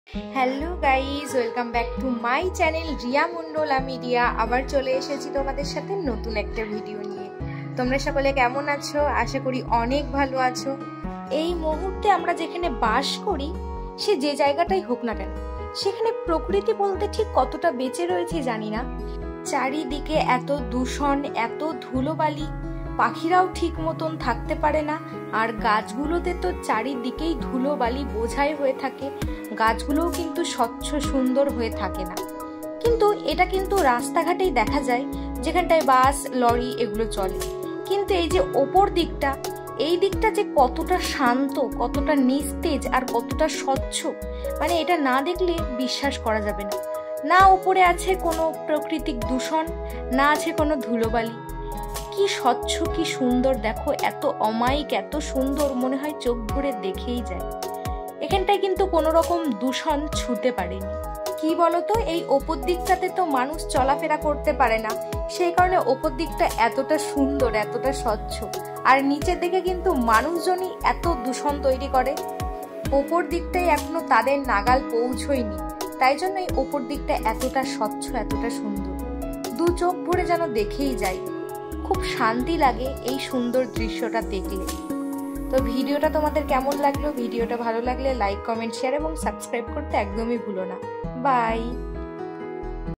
Hello guys, welcome back to my channel Riya Mondal media. আবার চলে এসেছি তোমাদের সাথে নতুন একটা ভিডিও নিয়ে। তোমরা সকলে কেমন আছো? আশা করি অনেক ভালো আছো। এই মুহূর্তে আমরা যেখানে বাস করি, সে যে জায়গাটাই হোক না কেন, সেখানে প্রকৃতি বলতে ঠিক কতটা বেঁচে রয়েছে জানি না। চারিদিকে এত দূষণ, এত ধুলোবালি, পাখিরাও ঠিক মতন থাকতে পারে না। আর গাছগুলোতে তো চারিদিকেই ধুলোবালি বোঝাই হয়ে থাকে, গাছগুলোও কিন্তু স্বচ্ছ সুন্দর হয়ে থাকে না। কিন্তু এটা কিন্তু রাস্তাঘাটেই দেখা যায়, যেখানটায় বাস লরি এগুলো চলে। কিন্তু এই যে ওপর দিকটা, এই দিকটা যে কতটা শান্ত, কতটা নিস্তেজ আর কতটা স্বচ্ছ, মানে এটা না দেখলে বিশ্বাস করা যাবে না। না ওপরে আছে কোনো প্রাকৃতিক দূষণ, না আছে কোনো ধুলোবালি। কি স্বচ্ছ, কি সুন্দর দেখো, এত অমায়িক, এত সুন্দর, মনে হয় চোখ ভরে দেখেই যায়। এখানটায় কিন্তু কোনো রকম দূষণ ছুঁতে পারেনি। কি বলতো, এই ওপর দিকটাতে তো মানুষ চলাফেরা করতে পারে না, সেই কারণে ওপর দিকটা এতটা সুন্দর, এতটা স্বচ্ছ। আর নিচের দিকে কিন্তু মানুষজনই এত দূষণ তৈরি করে। ওপর দিকটাই এখনো তাদের নাগাল পৌঁছয়নি, তাই জন্যই ওপর দিকটা এতটা স্বচ্ছ, এতটা সুন্দর। দু চোখ ভরে যেন দেখেই যাই, খুব শান্তি লাগে এই সুন্দর দৃশ্যটা দেখলে। তো ভিডিওটা তোমাদের কেমন লাগলো? ভিডিওটা ভালো লাগলে লাইক, কমেন্ট, শেয়ার এবং সাবস্ক্রাইব করতে একদমই ভুলো না। বাই।